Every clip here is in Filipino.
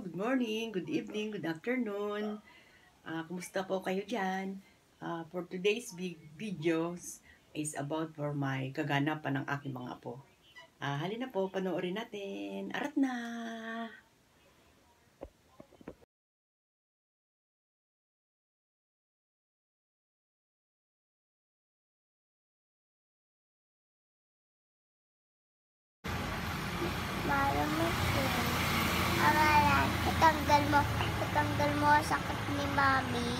good morning, good evening, good afternoon. Kumusta po kayo dyan? For today's videos is about for my kaganapan ng aking mga apo. Halina po, panoorin natin. Arat na! Itanggal mo sakit ni Mami.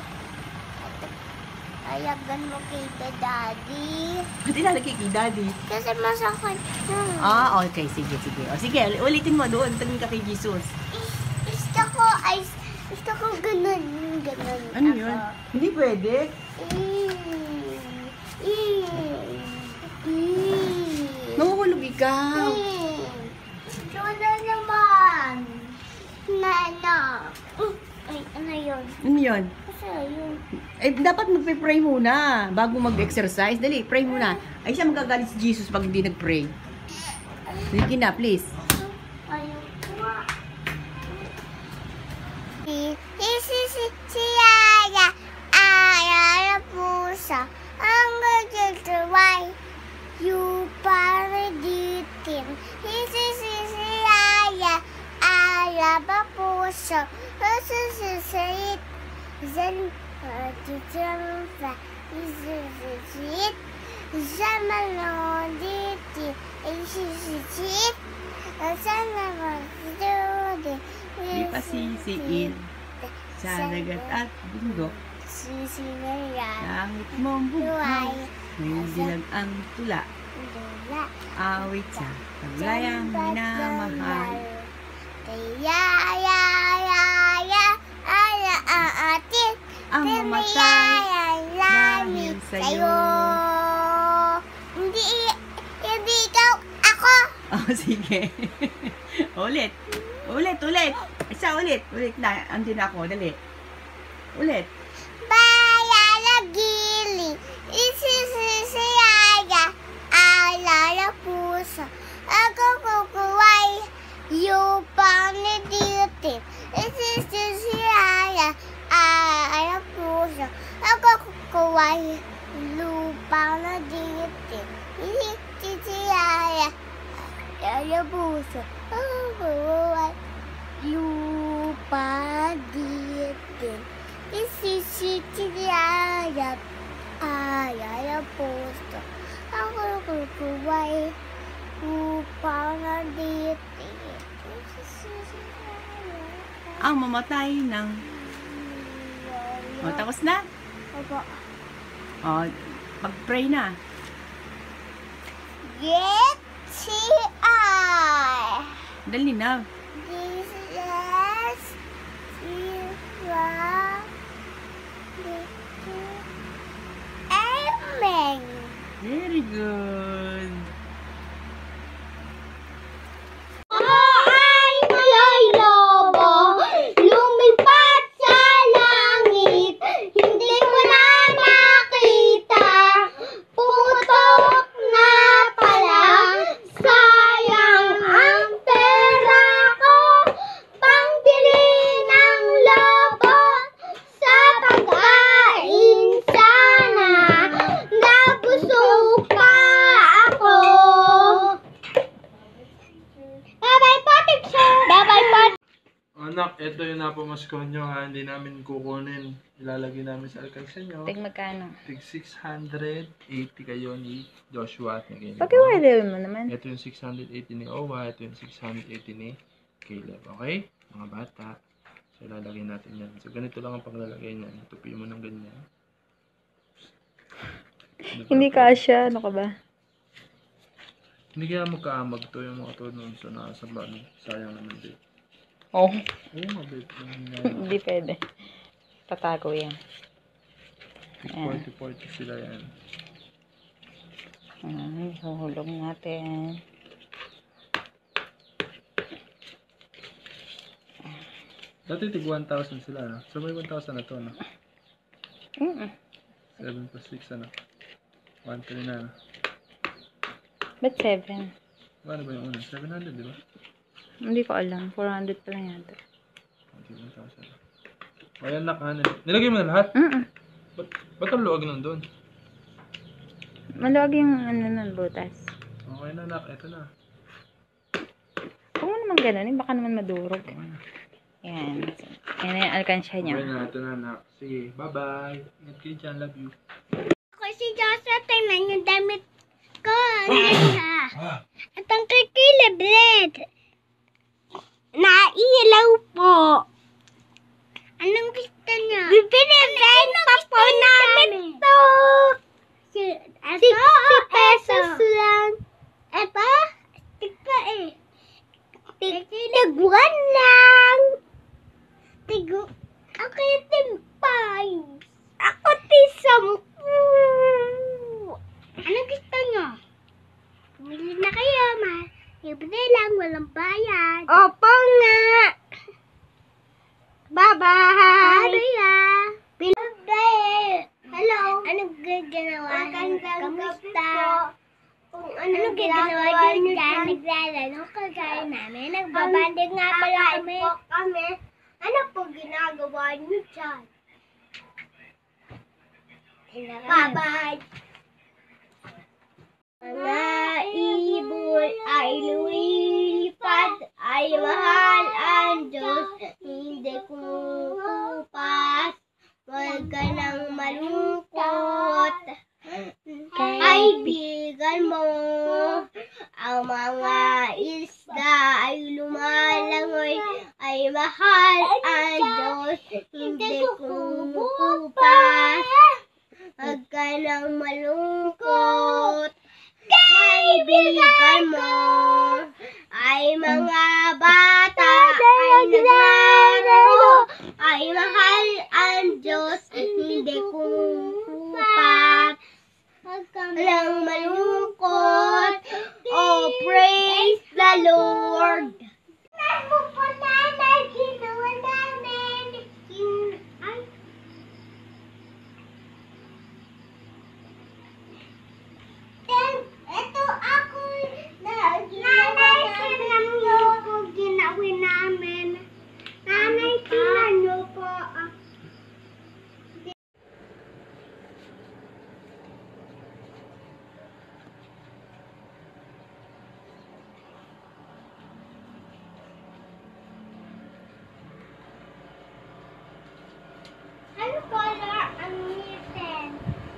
Ayagan mo kay Daddy. Hindi lalagay kay Daddy. Kasi masakit na. Okay. Sige. Sige, ulitin mo doon. Tingin ka kay Jesus. Gusto ko ganun. Ano yun? Hindi pwede. Nahuhulog ikaw. Wala naman. Ay, ano yun? Ano yun? Kasi yun. Dapat magpe-pray muna bago mag-exercise. Dali, pray muna. Ay, siya magagalit si Jesus pag hindi nag-pray. Sige na, please. Ayaw ko nga. Si Yaya, ayaw na pusa. Ang gagawin, you paraditin. Si Yaya, ayaw na pusa. Sususit, zan, titrampa, isususit, zamaloditi, isususit, zamaloditi, Di pa sisiin sa dagat at bundok. Sisinaya, Langit mong buhay, may dilag ang tula. Awit sa paglayang minamahal. Ang mamatay dahil sa'yo. Hindi ikaw, ako. Sige. Ulit. Isa ulit na. Andun ako. Dali. Ulit. Bayalagili, isisisiyaya, alala puso. Ako kukuway, yupang niditip. Isisisiyaya, alala puso. Ako kukuway, lupang niditip. Isisisiyaya, alala puso. Ako kukuway, lupang niditip. Isisitiyaya, ayaya puso. Ako kukuway, upang nanditi. Ang mamatay ng... tapos na? Opo. Pag-pray na. Get si I. Dali na. Jesus is Amen. Very good. Ay tuloy lobo, lumipad sa langit, hindi ko na nakita, putok na pala, sayang ang pera ko, pangbili ng lobo, sa pagkain sana, nabusog pa ako. Bye-bye po, teacher! Bye-bye po! Anak, ito yung napamaskon nyo ha. Hindi namin kukunin. Ilalagay namin sa alkansa nyo. Tig magkano? Tig 680 kayo ni Joshua at ni Caleb. Pag-iwalay mo naman. Ito yung 680 ni Owa. Ito yung 680 ni Caleb. Okay? Mga bata. So, ilalagay natin yan. So, ganito lang ang paglalagay niyan. Tupi mo ng ganyan. Hindi kasya, ano ka ba? Hindi kaya magkaamag to yung mga to nun sa nasa bani. Sayang naman din. Oh, Oo, mabit. hindi pwede. Tatago yan. 40-40 sila yan. Huhulog natin. Dati tig 1,000 sila, no? So may 1,000 na to, no? 7 plus 6, ano? 1,3 na, no? Ba't 7? Ano ba yung una? 700, di ba? Hindi ko alam. 400 pa lang yata. 1,000. Ayan na kanan. Nilagay mo na lahat? Ba't ang luwag nun doon? Maluwag yung nun, butas. Okay na, nak. Ito na. Kung mo naman ganun, baka naman madurog. Ayan. Ayan na yung alkansya niya. Okay na, ito na, nak. Sige, bye-bye. Ingat kayo dyan. Love you. Ako si Joseph, tingnan yung damit ko. At ang kikiliblit. Nailaw po. Anong gusto niya? Bibinigay pa po namin to. 60 pesos lang. Eto? Tigpa eh. Tigwan lang. Ako yung timpay. Ako tisampu. Anong gusto niyo? Pumili na kayo, ma. Libre lang, walang bayad. Opo nga. Bye-bye. Bye-bye. Hello. Anong gaganawa? Kamusta? Anong gaganawa din dyan? Naglalaro kagaya namin. Nagbabanding nga pala kami. Ano po ginagawa niyo dyan? Bye-bye. Mga ibon ay lumilipad, ay mahal ang Diyos, hindi kumukupas. Huwag ka nang malungkot, kaibigan mo. Ang mga isda ay lumalangoy, ay mahal ang Diyos, hindi kumukupas. Huwag ka nang malungkot, kaibigan mo. Ay mga bata ay naglalaro, ay mahal ang Diyos, hindi kumukupat. Huwag ka nang malungkot, oh praise the Lord. Ginawa namin. Ay. Ito ako nanay, tingnan niyo kung ginawin namin. Nanay, tingnan niyo po. Ano color ang ngipin?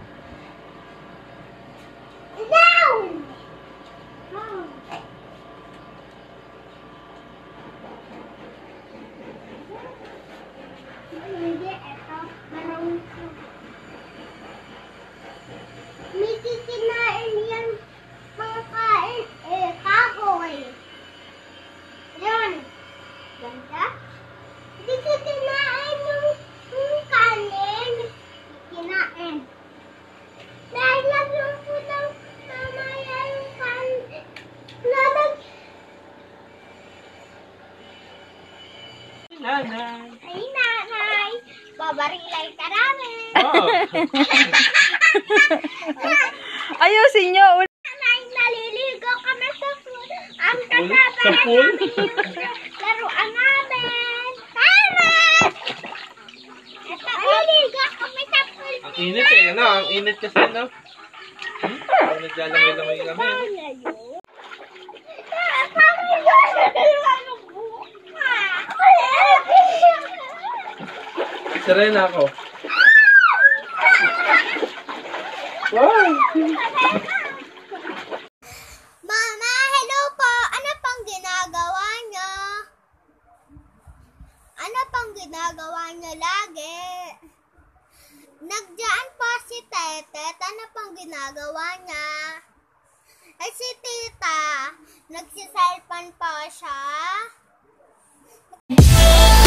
Brown! Hindi, eto. Marong ko. May kikinain yan. Mga kain. Kahoy. Yun. Ganda. Hindi kikinain yung kanin. Kikinain. Dahil lang po daw mamaya yung kanin. Lalag. Nanay. Ay, nanay. Babarilay ka namin. Oh. Ayusin nyo. Nanay, naliligo kami sa pool. Ang Sa kasama pool? namin yung laruan namin. Tara! Ito, naliligo kami sa pool. Ang init eh. Ano? Ang init kasi, no? Naglalamay-lamay kami. Serena ako. Wow! Mama, hello po. Ano pang ginagawa niyo? Ano pang ginagawa niyo lagi? Nagdiyan po si Tetet. Ano pang ginagawa niya? Ay, si Tita. Nagsiselfon po siya.